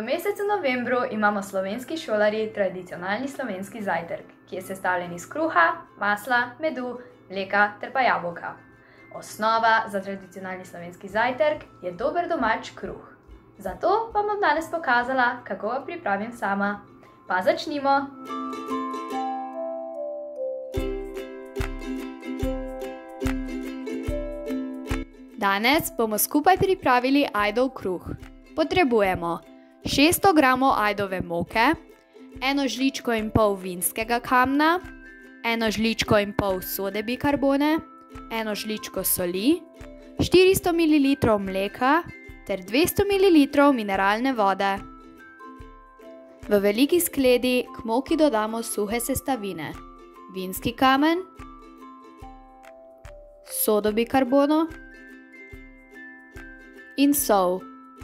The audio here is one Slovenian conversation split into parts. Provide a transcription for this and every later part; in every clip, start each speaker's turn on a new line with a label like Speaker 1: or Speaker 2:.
Speaker 1: mesecu novembru imamo slovenski šolarji tradicionalni slovenski zajtrk, ki je sestavljen iz kruha, masla, medu, mleka ter pa jabolka. Osnova za tradicionalni slovenski zajtrk je dober domač kruh. Zato vam bom danes pokazala, kako ga pripravim sama. Pa začnimo! Danes bomo skupaj pripravili ajdov kruh. Potrebujemo 600 g ajdove moke, 1,5 žličko vinskega kamna, 1,5 žličko sode bikarbone, 1 žličko soli, 400 ml mleka ter 200 ml mineralne vode. V veliki skledi k moki dodamo suhe sestavine, vinski kamen, sodo bikarbono in sol.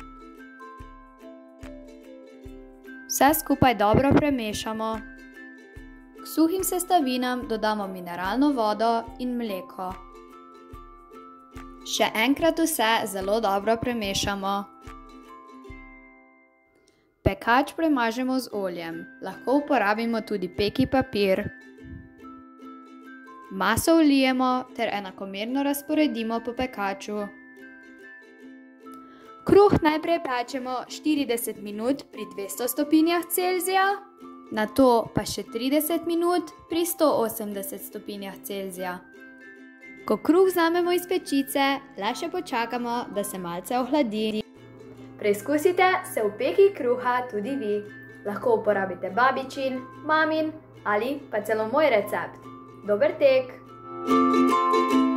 Speaker 1: Vse skupaj dobro premešamo. K suhim sestavinam dodamo mineralno vodo in mleko. Še enkrat vse zelo dobro premešamo. Pekač premažemo z oljem, lahko uporabimo tudi peki papir. Maso vlijemo ter enakomerno razporedimo po pekaču. Kruh najprej pečemo 40 minut pri 200 stopinjah Celzija, nato pa še 30 minut pri 180 stopinjah Celzija. Ko kruh vzamemo iz pečice, le še počakamo, da se malce ohladi. Preizkusite se v peki kruha tudi vi. Lahko uporabite babičin, mamin ali pa celo moj recept. Dober tek!